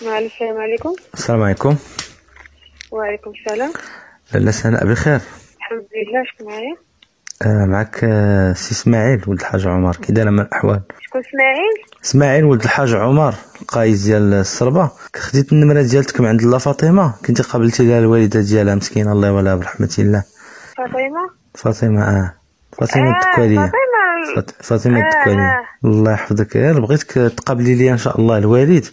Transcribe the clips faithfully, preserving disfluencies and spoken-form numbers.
معليش. السلام عليكم. السلام عليكم. وعليكم السلام. لاله سناء بخير؟ الحمد لله. شكون معايا؟ آه معك آه سي اسماعيل ولد الحاج عمر. كي دايره من الاحوال؟ شكون اسماعيل؟ اسماعيل ولد الحاج عمر، القايد ديال الصربه. خديت النمره ديالتك من عند لا فاطمه، كنتي قابلتي لها الوالده ديالها مسكينه الله يوليها برحمه الله. فاطمه. فاطمه اه فاطمه آه الدكواليه. فاطمه. فاط- فاطمه آه الدكواليه. آه. الله يحفظك. غير بغيتك تقابلي لي ان شاء الله الوالد.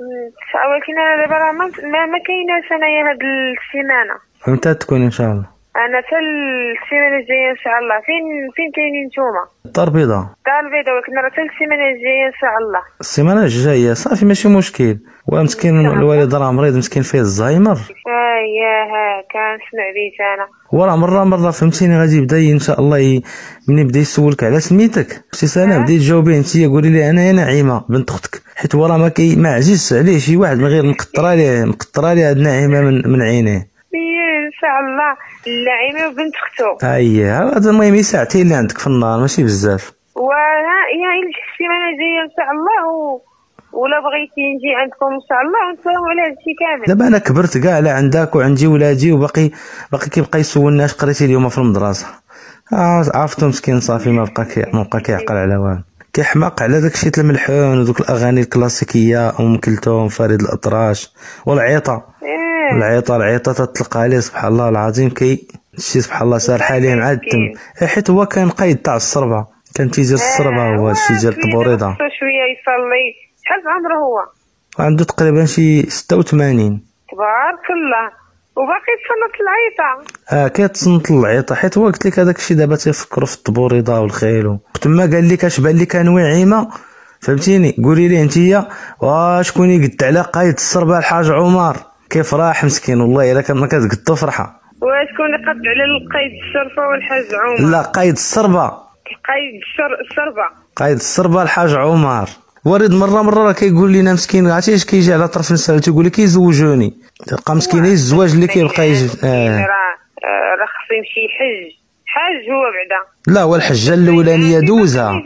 ولكن انا دابا راه ما ما ما كايناش انايا هاد السيمانه. امتى تكون ان شاء الله؟ انا حتى السيمانه الجايه ان شاء الله. فين فين كاينين نتوما؟ الدار البيضاء. الدار البيضاء. ولكن راه حتى السيمانه الجايه ان شاء الله. السيمانه الجايه صافي ماشي مشكل. ومسكين الوالد راه مريض مسكين فيه الزهايمر. اه يا ها كنسمع بيت انا. وراه مره مره فهمتيني غادي يبدا ان شاء الله ي... ملي بدا يسولك على سميتك اختي سناء بدي تجاوبيه انت، قولي لي انا نعيمه بنت اختك، حيت هو راه ما كي ما عجزش عليه شي واحد من غير مقطره ليه مقطره ليه هاد نعيمه من, من عينيه. ان شاء الله. النعيمه وبنت اختو. اييه هذا المهم ساعتين اللي عندك في النهار ماشي بزاف. وها يا السيمانه الجايه ان شاء الله و... ولا بغيتي نجي عندكم ان شاء الله ونتفاهموا على هادشي كامل. دابا انا كبرت كاع على عندك وعندي ولادي وباقي باقي كيبقى يسولني اش قريتي اليوم في المدرسه. اه عرفتو مسكين صافي ما بقى كي ما بقى كيعقل على والو، كيحماق على داكشي تاع الملحون ودوك الاغاني الكلاسيكيه ام كلثوم فريد الاطراش والعيطه. إيه. العيطه العيطه تطلق عليه سبحان الله العظيم كي شي سبحان الله سارح عليه مع الدم. حيت هو كان قايد تاع الصربه، كان تيجي الصربه هو هادشي ديال الطبوريضه. شويه يصلي. شحال في عمره هو؟ عنده تقريبا شي ستة وثمانين. تبارك الله. وباقي تصنت العيطه. اه كيتصنت العيطه حيت هو قلت لك هذاك الشيء دابا تيفكروا في الطبوريضه والخيل. تما قال لك اش بان لي كان وعيمه فهمتيني. قولي لي انتيا وشكون يقد على قايد الصربه الحاج عمر كيف راح مسكين والله الا كان ما كتقدو فرحه. وشكون يقد على القايد الشرفه والحاج عمر؟ لا قايد الصربه. قايد الشر... الشربه. قايد الصربه الحاج عمر. وريد مره مره راه كيقول لنا مسكين عرفتي اش كيجي على طرف نسال تيقول لك كيزوجوني تلقى مسكين الزواج اللي كيبقى يجي. اه راه راه خصو يمشي يحج. حاج هو بعدا. لا هو الحجه الاولانيه دوزها.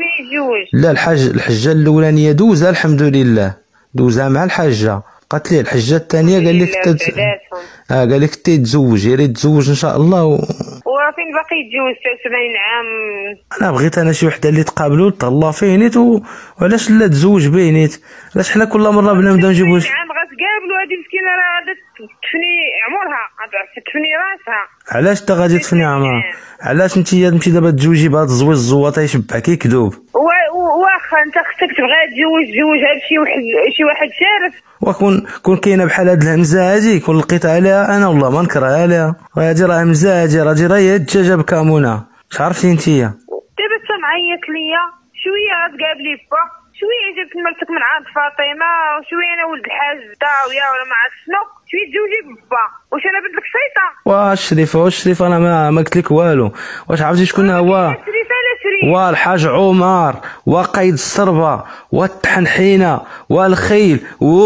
لا الحج الحجه الاولانيه دوزها الحمد لله، دوزها مع الحاجه. قالت لي الحجه الثانيه قال لك تت... اه قال لك تتزوج يا ريت تزوج ان شاء الله و... وفين باقي يتزوج تسعة وسبعين عام. انا بغيت انا شي وحده اللي تقابلوا تهلا فيه نيت و... وعلاش لا تزوج به نيت، علاش حنا كل مره بنا نبداو نجيبو عام غتقابلوا هذه مسكينه راه غادا تفني عمرها غادا تفني راسها. علاش انت غادي تفني عمرها؟ علاش انت تمشي دابا تزوجي بهاد الزوج الزواطه يشبع كي كذوب؟ واخا انت خصك تبغي تزوج تزوج هاد شي واحد شي واحد شارف. وكون كون كاينه بحال هاد الهمزه هادي كون لقيتها عليها انا والله ما نكرهها عليها. هادي راه همزه هادي راه راه هي الدجاجه بكمونه. اش عرفتي نتيا؟ دابا انت معيط ليا شويه غتقابلي با شويه جبت مرتك من عند فاطمه وشويه انا ولد الحاج داويه ولا ما عرفت شنو شويه تزوجي ببا. واش انا بنت لك شيطه؟ واش شريفه واش شريفه انا ما ما قلت لك والو. واش عرفتي شكون هو؟ والحاج عمر وقايد الصربه والتحنحينه والخيل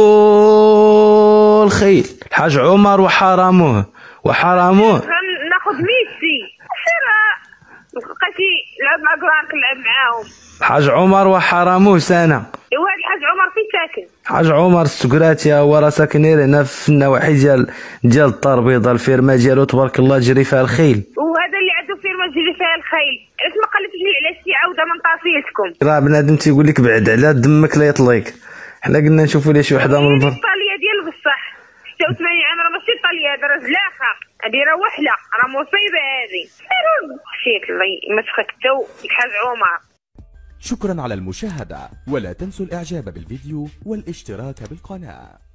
والخيل الحاج عمر وحراموه وحراموه. ناخذ ميسي سير لقيتي لعب مع قران كنلعب معاهم. الحاج عمر وحراموه سنه. ايوا الحاج عمر فين ساكن؟ الحاج عمر السكراتي هو راه ساكن هنا في النواحي ديال ديال الدار البيضاء. الفيرما ديالو تبارك الله تجري فيها الخيل. وهذا اللي عنده فيرما تجري فيها الخيل علاش ما قلتش لي على شي عوده من طاسيتكم؟ راه بنادم تيقول لك بعد على دمك لا يطليق. حنا قلنا نشوفوا لي شي وحده من البر. الطاليه ديال بصح ستة وثمانين عام راه ماشي طاليه هذا راه زلاخه هذه راه وحله راه مصيبه هذه. مشيت الله يمسخك انت الحاج عمر. شكرا على المشاهدة ولا تنسوا الاعجاب بالفيديو والاشتراك بالقناة.